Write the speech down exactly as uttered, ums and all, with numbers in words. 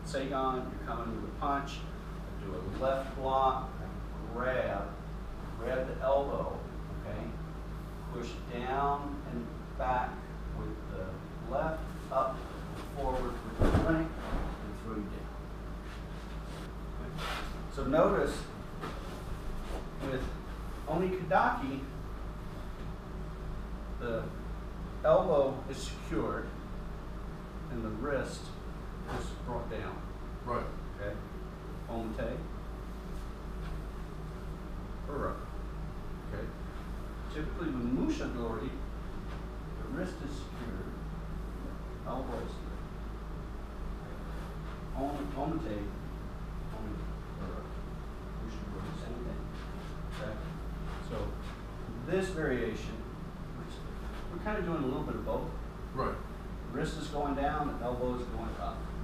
Seigan, you're coming with a punch, do a left block, grab, grab the elbow, okay? Push down and back with the left, up, forward with the right, and throw you down. Okay. So notice with Onikadaki, the elbow is secured and the wrist is brought down. Right. Okay. Omite. Ura. Okay. Typically with Musha Dori, the wrist is secured, the elbow is secured. Omite, omite, ura. Musha Dori, same thing. Okay. So this variation, we're kind of doing a little bit of both. Right. Wrist is going down, the elbow is going up.